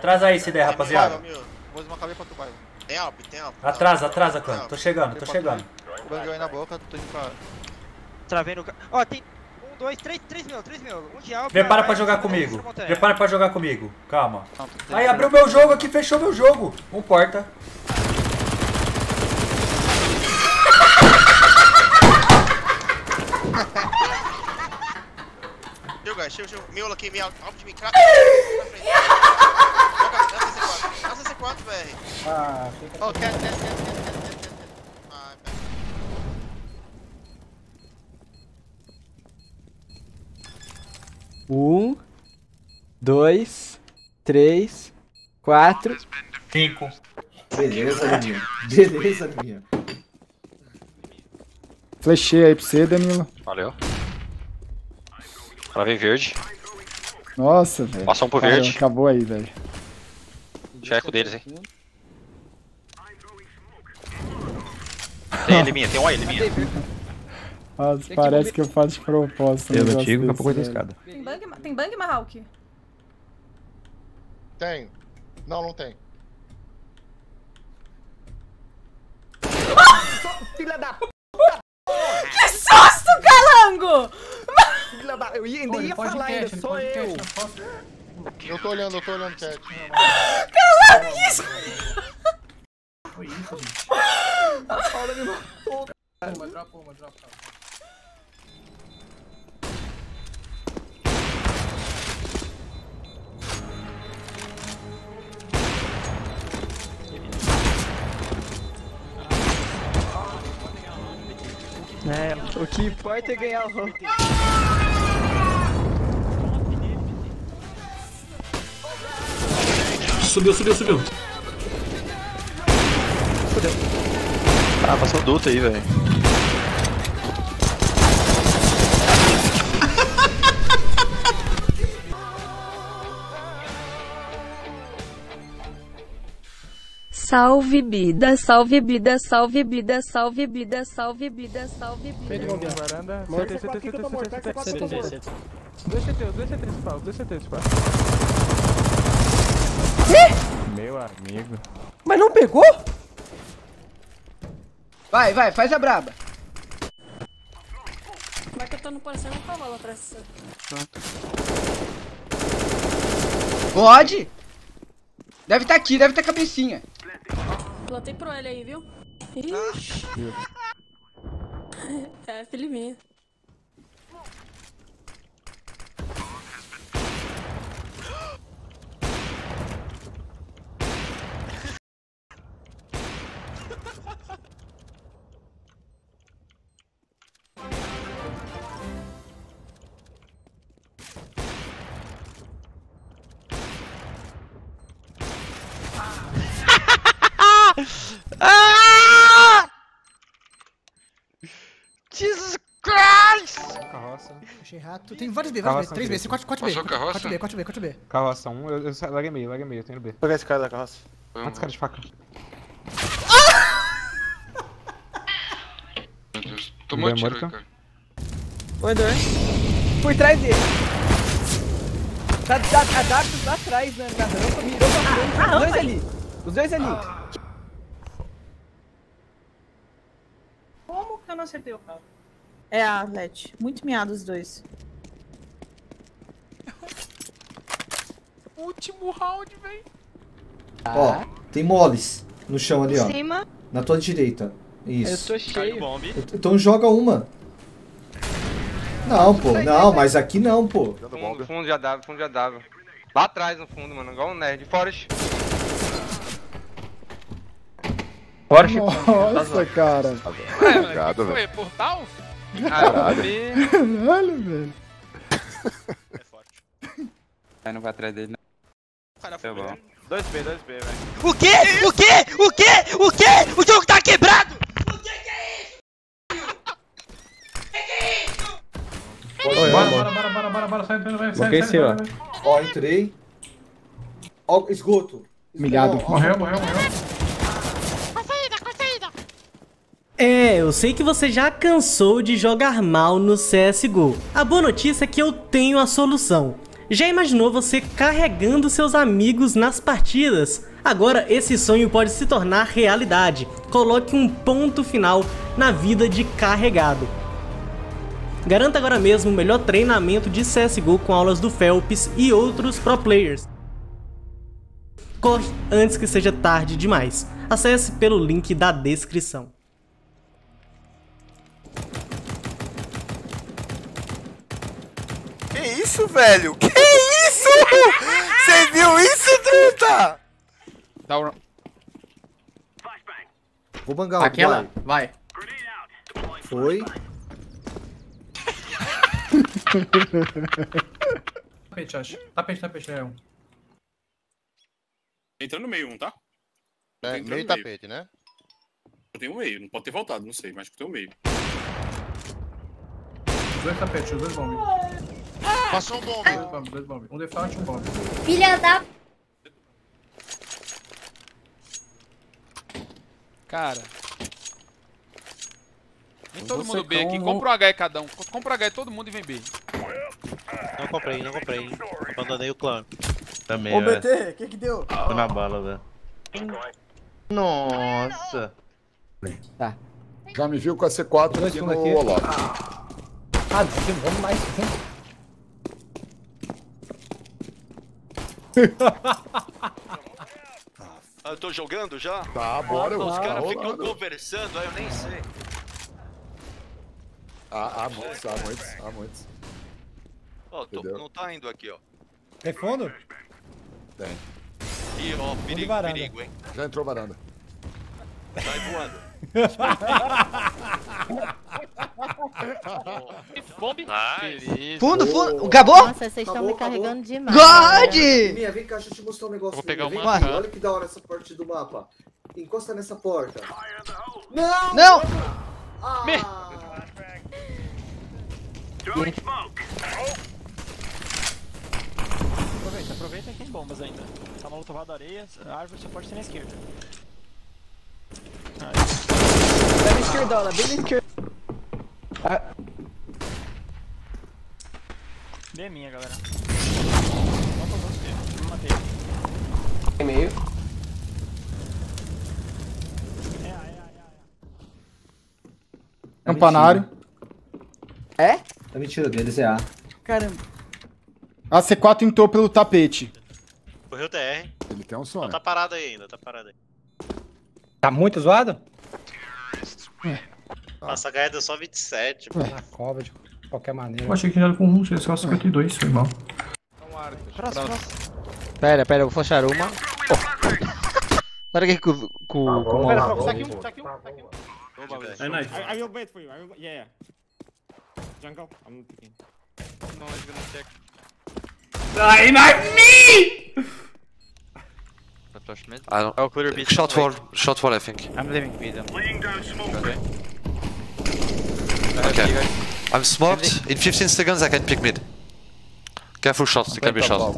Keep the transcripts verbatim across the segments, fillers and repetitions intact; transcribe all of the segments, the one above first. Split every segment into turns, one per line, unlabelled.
Atrasa aí se der, rapaziada.
Vou desmarcar pra tu, pai.
Tem Alp, tem Alp.
Atrasa, atrasa, clã. Tô chegando, tô chegando.
O Bang aí na boca, tô indo pra...
Travei no... Ó, tem... Um, dois, três, três mil, três mil. Um de Alp...
Prepara pra jogar comigo. Prepara pra jogar comigo. Calma. Aí, abriu meu jogo aqui, fechou meu jogo. Um porta.
Joga, show, show. Miolo aqui, miolo. Alp de mim, crack. Joga, C quatro, B R.
Ah, fica...
Oh, cat, cat, cat, cat, cat, cat. Ah,
Um, dois, três, quatro,
cinco.
Beleza, Danilo. Beleza, Danilo.
Flechei aí pra você, Danilo.
Valeu. Ela vem verde.
Nossa, velho.
Passou um pro
Cara,
verde.
acabou aí, velho.
Checo deles, hein. Tem ele minha, tem um ele minha.
Nossa, parece que eu faço de propósito.
Eu
um
não
negócio
digo, daqui a
desse,
pouco eu da
velho.
escada.
Tem bang, tem bang Mahawk?
Tem. Não, não tem.
Filha da p...
Que susto, calango!
Filha da... Eu ia, ainda ia falar ainda, sou eu.
Eu tô olhando, eu tô olhando, chat.
Calango, que isso?
Foi isso, gente.
Olha, me matou.
Uma, drop uma, drop uma.
É, o que importa é ganhar o round.
Subiu, subiu, subiu.
Fudeu.
Ah, passou duto aí, velho.
Salve bida, salve bida, salve bida, salve bida, salve bida, salve bida.
Varanda. C T, C T, C T, C T, C T. Dois C T, dois C T, dois C T, Meu amigo. Mas não pegou? Vai, vai, faz a braba.
Como é que eu tô no parecendo um cavalo atrás?
Pode? Deve tá aqui, deve tá cabecinha.
Plantei pro ele aí, viu? Ixi. É, filhinha.
Ah! Jesus Christ!
Carroça. Achei rato. Tem vários B, vários B. três B, quatro B, quatro B, quatro B, quatro B.
Carroça um, eu, eu larguei meio, larguei meio, tô indo B.
Vou pegar esse cara da carroça.
Mata esse cara de faca.
Meu Deus, tomou tiro aí, cara.
Oi, dois. Por trás dele. Tá, tá, a W lá atrás, né? Na rampa, mirou pra frente. Os dois ali. Os dois ali.
Como que eu não acertei o cara? É a Let. Muito miado os dois.
Último round, velho.
Ó, tem moles no chão ali, ó.
Em cima.
Na tua direita. Isso.
Eu tô cheio.
Então joga uma. Não, pô, não, mas aqui não, pô.
Fundo, fundo já dava, fundo já dava. Lá atrás no fundo, mano, igual um nerd. Forest.
Forest. Nossa, cara.
Obrigado, velho. Foi portal? Caralho.
Caralho, velho.
É forte.
Aí não vai atrás dele, não.
Cara,
Tá bom.
dois B, dois B, velho.
O quê? O quê? O quê? O quê? O jogo tá quebrado! O que que é isso?
Oi,
Bora, bora, bora, bora, bora, bora, sai, vai, sai,
Bloquei
sai,
seu,
vai,
ó.
vai.
Ó, entrei. Ó, esgoto.
Milhado.
Ó, ó.
Morreu, morreu, morreu.
É, eu sei que você já cansou de jogar mal no C S G O. A boa notícia é que eu tenho a solução. Já imaginou você carregando seus amigos nas partidas? Agora esse sonho pode se tornar realidade. Coloque um ponto final na vida de carregado. Garanta agora mesmo o melhor treinamento de C S G O com aulas do Phelps e outros pro players. Corre antes que seja tarde demais. Acesse pelo link da descrição.
Que isso, velho? Que isso? Você viu isso, truta?
Dá um...
Vou bangar.
Aquela? Vai.
Foi.
Tapete, acho. Tapete, tapete, é um.
Entra no meio um, tá?
É,
Entra
meio
no
tapete, né?
Eu tenho um meio, não pode ter voltado, não sei, mas eu tenho um meio.
Os dois tapetes, os dois bombes.
Passou um bombe.
Dois bombes, dois bombes. Um default e um bombe.
Filha da...
Cara.
Vem todo mundo B aqui, compra um H E cada um. Compra um H E todo mundo e vem B.
Não comprei, não comprei. Abandonei o clã. Também,
Ô, B T, o que que deu?
Tô na bala, velho. Nossa.
Tá.
Já me viu com a C quatro aqui no Olaf.
Ah, vamos mais.
Ah, eu tô jogando já?
Tá, bora.
Os
Ah,
caras
tá
ficam
rolando.
conversando, aí eu nem sei.
Ah, há muitos, há muitos, há muitos.
Ó, tô-
Entendeu?
não tá indo aqui, ó.
Tem fundo?
Tem.
Ih, ó, perigo,
varanda.
perigo, hein.
Já entrou varanda.
Sai voando.
Bombe.
Nice.
Fundo, fundo. Acabou?
Nossa, vocês estão me carregando demais.
God!
Minha, vem cá, deixa eu te mostrar um negócio.
Vou pegar
Minha,
uma
vem cá,
cá.
olha que da hora essa parte do mapa. Encosta nessa porta. Não!
Não!
Ah!
Me-
Aproveita, aproveita que tem bombas ainda. Tá no outro lado da areia, a árvore só pode ser na esquerda.
Bem na esquerdola, bem na esquerda. Ah,
B é minha, galera. Só pra você, me matei.
em meio.
É, é, é, é.
Campanário.
É?
Tá mentira deles, é A.
Caramba.
A C quatro entrou pelo tapete.
Correu T R.
Ele tem um sonho.
Tá parado aí ainda, tá parado aí.
Tá muito zoado?
Nossa, a H E deu só vinte e sete, mano.
Na cova, de qualquer maneira.
Eu achei que era com um, tinha só cinquenta e dois, foi mal.
Próximo, próximo. Pera, pera, eu vou flashar uma. Oh. Pera aqui com, com, com
Pera,
uma...
tá aqui um, tá aqui um, tá aqui um.
É
nice.
I, I will wait for you. I will, yeah, yeah. Jungle, I'm picking.
No, he's gonna check.
Ai, not me!
Flash mid.
I don't...
I'll clear B.
Shot wall, shot wall I think.
I'm leaving B then. Okay.
Okay. I'm smoked. In fifteen seconds I can pick mid. Careful shots, they can be shot.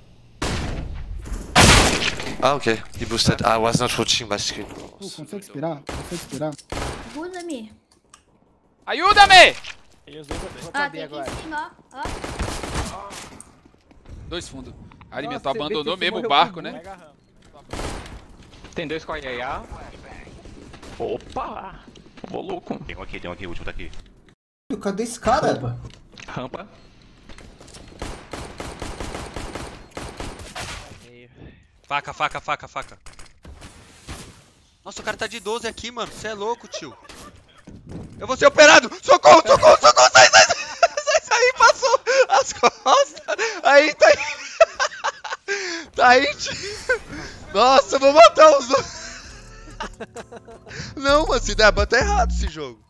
Ah, okay. He boosted. I was not watching my screen.
Pô, consegue esperar? Consegue esperar?
Ajuda-me.
Ajuda-me!
Peguei os dois atrás.
Ah, tem aqui em cima, ó. Ó.
Dois fundos. Alimentou,
Nossa,
abandonou
você
mesmo o
morreu
barco,
com
né?
Mega RAM.
Tem dois com a I A.
Opa! Ô louco.
Tem um aqui, tem um aqui, o último tá aqui.
Cadê esse cara?
Rampa.
Faca, faca, faca, faca. Nossa, o cara tá de doze aqui, mano. Você é louco, tio. Eu vou ser operado! Socorro, socorro, socorro! Sai, sai, sai! Sai, sai! Passou as costas! Aí, tá aí! Tá aí, tio! Nossa, eu vou matar os dois! Não, mano, se der, tá errado esse jogo.